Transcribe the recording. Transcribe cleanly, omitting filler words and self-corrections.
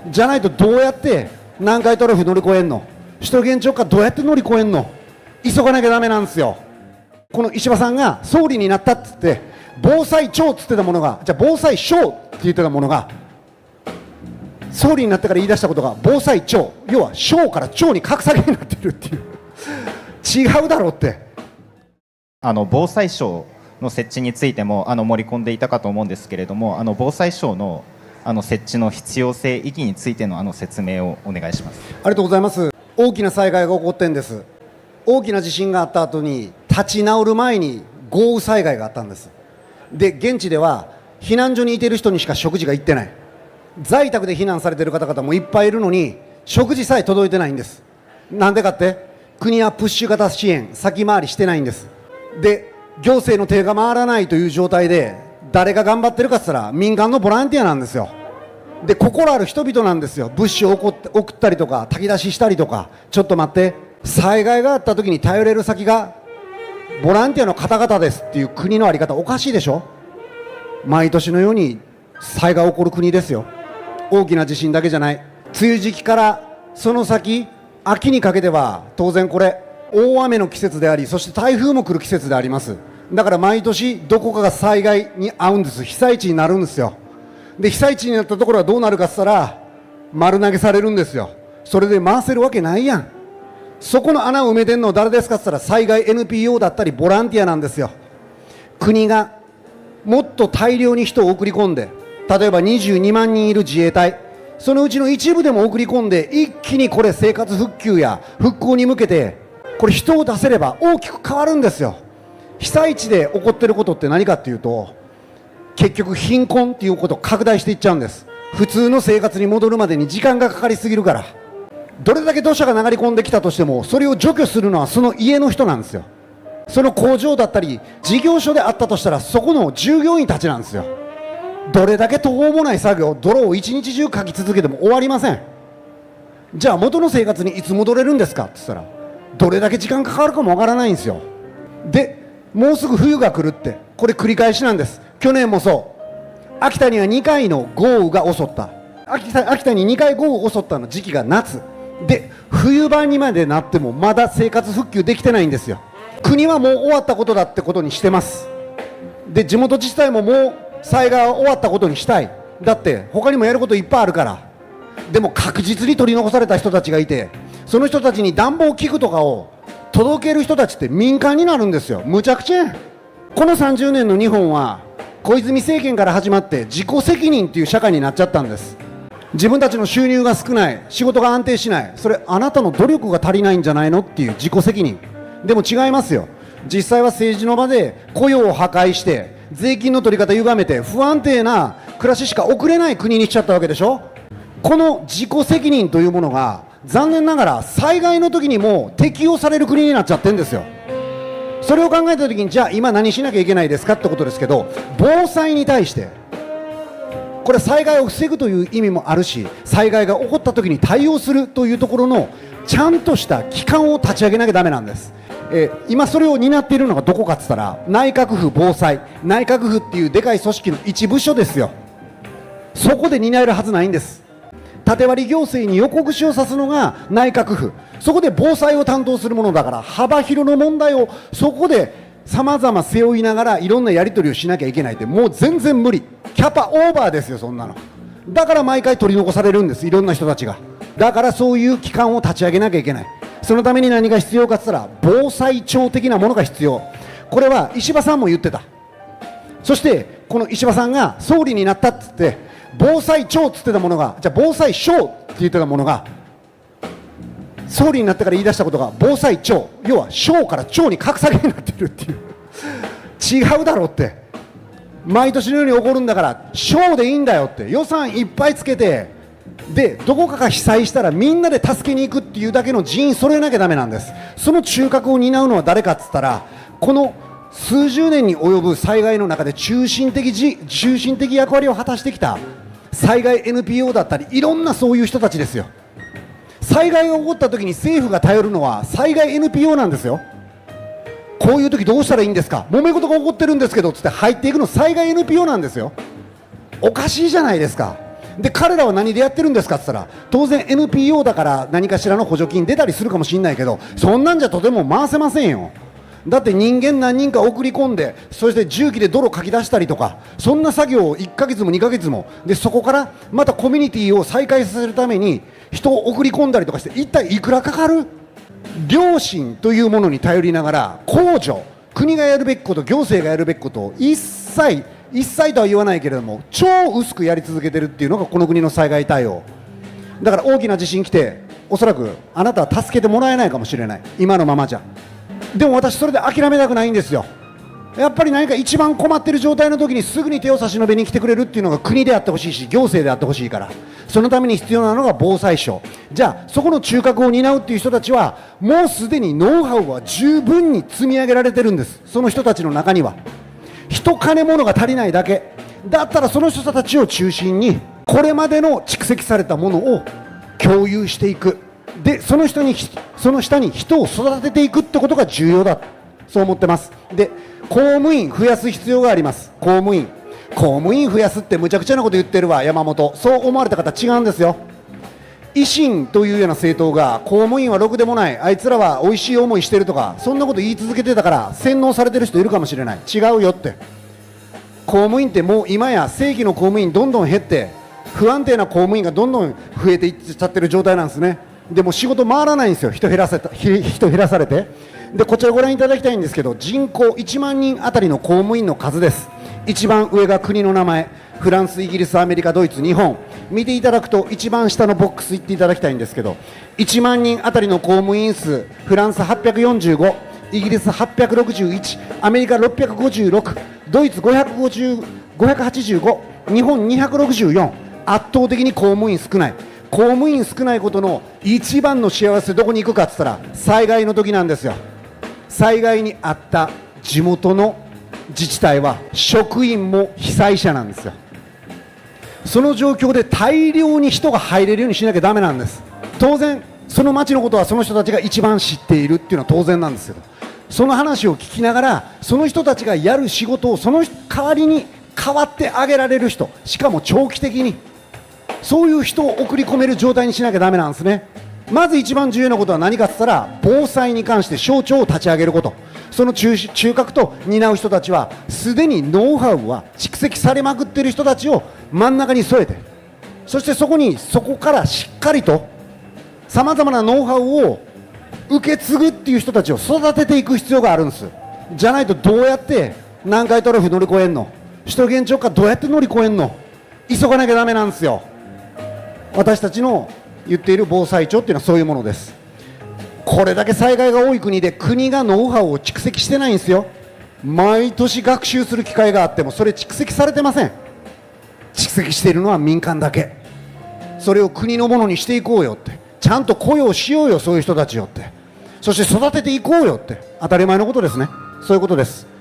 じゃないとどうやって南海トラフ乗り越えんの、首都圏直下どうやって乗り越えんの、急がなきゃだめなんですよ。この石破さんが総理になったっつって防災庁っつってたものが、じゃあ防災省って言ってたものが、総理になってから言い出したことが防災庁、要は省から庁に格下げになってるっていう違うだろうって。 防災省の設置についても盛り込んでいたかと思うんですけれども、防災省の設置の必要性、意義についての説明をお願いします。 ありがとうございます。大きな災害が起こってんです。大きな地震があった後に立ち直る前に豪雨災害があったんです。で、現地では避難所にいてる人にしか食事が行ってない、在宅で避難されている方々もいっぱいいるのに食事さえ届いてないんです。なんでかって、国はプッシュ型支援先回りしてないんです。で、行政の手が回らないという状態で誰が頑張ってるかって言ったら民間のボランティアなんですよ。で、心ある人々なんですよ。物資を送ったりとか炊き出ししたりとか。ちょっと待って、災害があった時に頼れる先がボランティアの方々ですっていう国の在り方おかしいでしょ。毎年のように災害起こる国ですよ。大きな地震だけじゃない、梅雨時期からその先秋にかけては当然これ大雨の季節であり、そして台風も来る季節であります。だから毎年どこかが災害に遭うんです。被災地になるんですよ。で、被災地になったところはどうなるかって言ったら丸投げされるんですよ。それで回せるわけないやん。そこの穴を埋めてんの誰ですかって言ったら災害 NPO だったりボランティアなんですよ。国がもっと大量に人を送り込んで、例えば22万人いる自衛隊、そのうちの一部でも送り込んで一気にこれ生活復旧や復興に向けてこれ人を出せれば大きく変わるんですよ。被災地で起こってることって何かっていうと、結局貧困っていうことを拡大していっちゃうんです。普通の生活に戻るまでに時間がかかりすぎるから。どれだけ土砂が流れ込んできたとしてもそれを除去するのはその家の人なんですよ。その工場だったり事業所であったとしたらそこの従業員たちなんですよ。どれだけ途方もない作業、泥を一日中かき続けても終わりません。じゃあ元の生活にいつ戻れるんですかって言ったらどれだけ時間かかるかもわからないんですよ。で、もうすぐ冬が来るって、これ繰り返しなんです。去年もそう、秋田には2回の豪雨が襲った。秋田に2回豪雨襲ったの時期が夏で、冬場にまでなってもまだ生活復旧できてないんですよ。国はもう終わったことだってことにしてます。で、地元自治体ももう災害は終わったことにしたい。だって他にもやることいっぱいあるから。でも確実に取り残された人たちがいて、その人たちに暖房器具とかを届ける人たちって民間になるんですよ。むちゃくちゃやん。この30年の日本は小泉政権から始まって自己責任っていう社会になっちゃったんです。自分たちの収入が少ない、仕事が安定しない、それあなたの努力が足りないんじゃないのっていう自己責任。でも違いますよ。実際は政治の場で雇用を破壊して税金の取り方歪めて不安定な暮らししか送れない国にしちゃったわけでしょ。この自己責任というものが残念ながら災害の時にも適用される国になっちゃってるんですよ。それを考えた時にじゃあ今何しなきゃいけないですかってことですけど、防災に対してこれ災害を防ぐという意味もあるし、災害が起こった時に対応するというところのちゃんとした機関を立ち上げなきゃダメなんです。今それを担っているのがどこかって言ったら内閣府防災、内閣府っていうでかい組織の一部署ですよ。そこで担えるはずないんです。縦割り行政に横串を刺すのが内閣府、そこで防災を担当するものだから幅広の問題をそこでさまざま背負いながらいろんなやり取りをしなきゃいけないって、もう全然無理、キャパオーバーですよそんなの。だから毎回取り残されるんです、いろんな人たちが。だからそういう機関を立ち上げなきゃいけない。そのために何が必要かって言ったら防災庁的なものが必要。これは石破さんも言ってた。そしてこの石破さんが総理になったって言って防災庁って言ってたものが、じゃあ防災省って言ってたものが総理になってから言い出したことが防災庁、要は省から庁に格下げになってるっていう違うだろうって。毎年のように起こるんだから省でいいんだよって、予算いっぱいつけて、でどこかが被災したらみんなで助けに行くっていうだけの人員揃えなきゃダメなんです。その中核を担うのは誰かっつったら、この数十年に及ぶ災害の中で中心的役割を果たしてきた災害 NPO だったりいろんなそういう人たちですよ。災害が起こった時に政府が頼るのは災害 NPO なんですよ。こういう時どうしたらいいんですか、揉め事が起こってるんですけどつって入っていくの災害 NPO なんですよ。おかしいじゃないですか。 で彼らは何でやってるんですかって言ったら、当然 NPO だから何かしらの補助金出たりするかもしれないけど、そんなんじゃとても回せませんよ。だって人間何人か送り込んで、そして重機で泥かき出したりとか、そんな作業を1ヶ月も2ヶ月もで、そこからまたコミュニティを再開させるために人を送り込んだりとかして、一体いくらかかる？良心というものに頼りながら、公助、国がやるべきこと、行政がやるべきことを一切とは言わないけれども、超薄くやり続けてるっていうのがこの国の災害対応だから。大きな地震来て、おそらくあなたは助けてもらえないかもしれない、今のままじゃ。でも私それで諦めたくないんですよ。やっぱり何か一番困ってる状態の時にすぐに手を差し伸べに来てくれるっていうのが国であってほしいし、行政であってほしいから、そのために必要なのが防災省。じゃあそこの中核を担うっていう人たちは、もうすでにノウハウは十分に積み上げられてるんです。その人たちの中には人金物が足りないだけだったら、その人たちを中心にこれまでの蓄積されたものを共有していく。でその下に人を育てていくってことが重要だ、そう思ってます。で公務員増やす必要があります。公務員増やすってむちゃくちゃなこと言ってるわ、山本。そう思われた方違うんですよ。維新というような政党が公務員はろくでもない、あいつらは美味しい思いしてるとか、そんなこと言い続けてたから洗脳されてる人いるかもしれない。違うよって。公務員ってもう今や正規の公務員どんどん減って、不安定な公務員がどんどん増えていっちゃってる状態なんですね。でも仕事回らないんですよ、人減らされて。でこちらご覧いただきたいんですけど、人口1万人あたりの公務員の数です。一番上が国の名前、フランス、イギリス、アメリカ、ドイツ、日本。見ていただくと一番下のボックス行っていただきたいんですけど、1万人あたりの公務員数、フランス845、イギリス861、アメリカ656、ドイツ585、日本264。圧倒的に公務員少ない。公務員少ないことの一番の幸せ、どこに行くかって言ったら災害の時なんですよ。災害にあった地元の自治体は職員も被災者なんですよ。その状況で大量に人が入れるようにしなきゃだめなんです。当然その町のことはその人たちが一番知っているっていうのは当然なんですけど、その話を聞きながら、その人たちがやる仕事をその代わりに代わってあげられる人、しかも長期的にそういう人を送り込める状態にしなきゃだめなんですね。まず一番重要なことは何かって言ったら、防災に関して省庁を立ち上げること。その中核と担う人たちはすでにノウハウは蓄積されまくっている人たちを真ん中に添えて、そしてそこからしっかりとさまざまなノウハウを受け継ぐっていう人たちを育てていく必要があるんです。じゃないとどうやって南海トラフ乗り越えんの、首都圏直下どうやって乗り越えんの。急がなきゃだめなんですよ。私たちの言っている防災庁っていうのはそういうものです。これだけ災害が多い国で国がノウハウを蓄積してないんですよ。毎年学習する機会があってもそれ蓄積されてません。蓄積しているのは民間だけ。それを国のものにしていこうよって、ちゃんと雇用しようよ、そういう人たちよって、そして育てていこうよって、当たり前のことですね。そういうことです。